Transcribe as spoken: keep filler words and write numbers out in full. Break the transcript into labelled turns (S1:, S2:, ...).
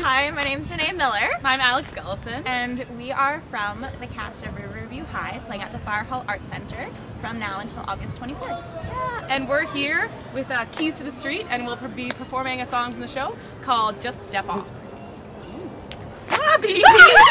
S1: Hi, my name's Renae Miller.
S2: I'm Alex Gullason.
S1: And we are from the cast of Riverview High, playing at the Fire Hall Arts Center from now until August twenty-fourth.
S2: Yeah, and we're here with uh, Keys to the Street, and we'll be performing a song from the show called Just Step Off. Happy!